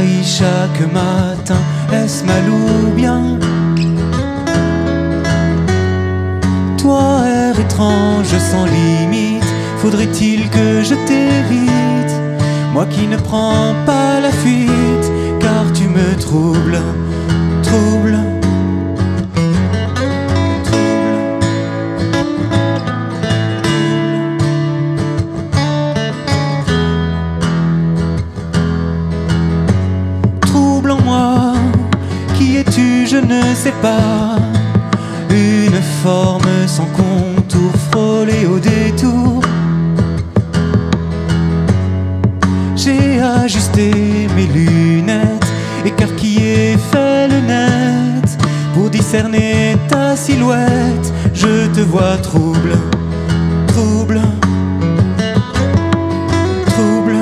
m'envahit chaque matin. Est-ce mal ou bien? Toi, air étrange sans limite, faudrait-il que je t'évite? Moi qui ne prends pas la fuite, car tu me troubles, troubles. Trouble en moi, qui es-tu, je ne sais pas. Une forme sans contour, frôlée au détour. J'ai ajusté mes lunettes, écarquillé, fait le net, pour discerner ta silhouette. Je te vois trouble, trouble, trouble.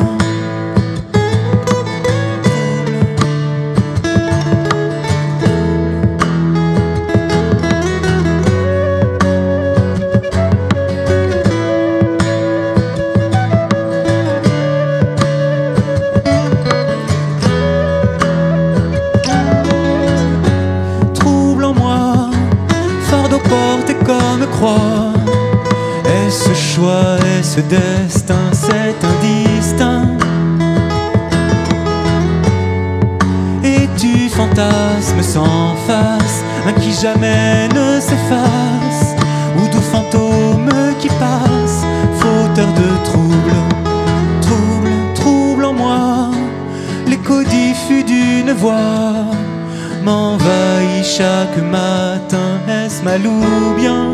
Comme croix, est-ce choix, est-ce destin, c'est indistinct? Et tu fantasmes sans face, un qui jamais ne s'efface, ou doux fantôme qui passe, fauteur de trouble, trouble, trouble en moi. L'écho diffus d'une voix m'envahit chaque matin. Est-ce mal ou bien?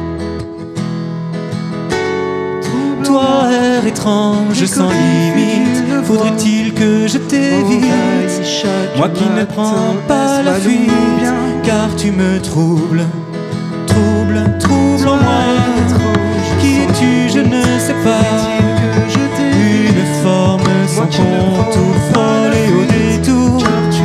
Toi, air étrange sans limite, faudrait-il que je t'évite? Moi qui ne prends pas la fuite, car tu me troubles, trouble, trouble en moi. Qui es-tu, je ne sais pas. Une forme sans contour, frôlée au détour.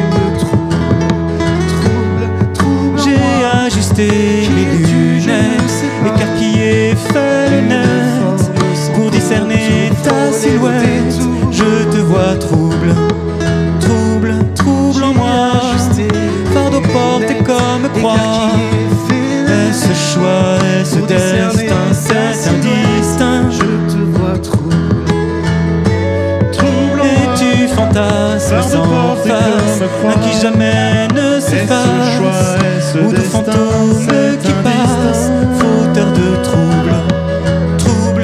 Ajuster mes lunettes, écarquillé, fait le net, pour discerner ta silhouette. Je te vois trouble, trouble, trouble en moi. Fardeau porté comme croix, est-ce choix, est-ce destin, c'est indistinct? Je te vois trouble, trouble en moi. Et tu fantasmes sans face, un qui jamais ne s'efface, ou de fantômes qui passent, fauteur de trouble, trouble,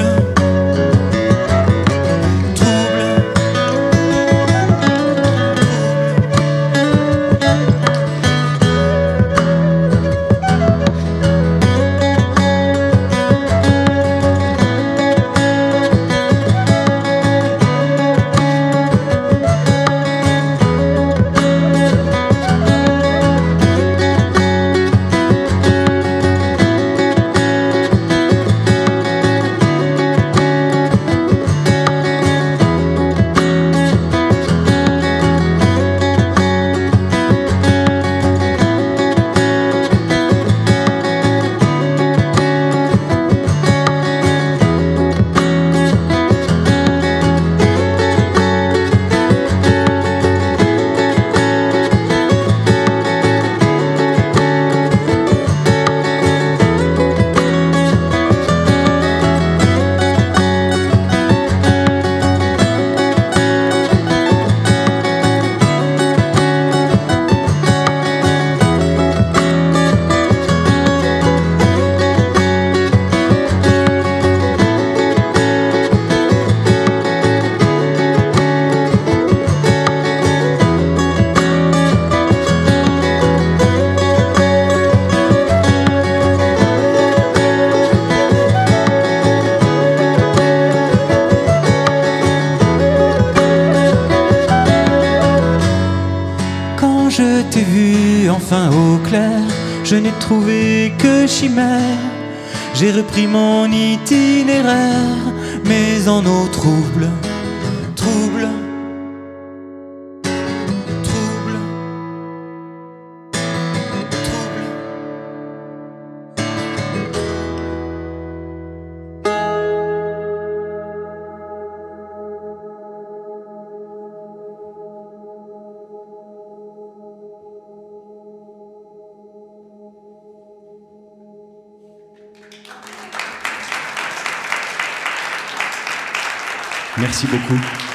trouble. Je t'ai vu enfin au clair, je n'ai trouvé que chimère. J'ai repris mon itinéraire, mais en eau trouble, trouble, trouble, trouble. Merci beaucoup.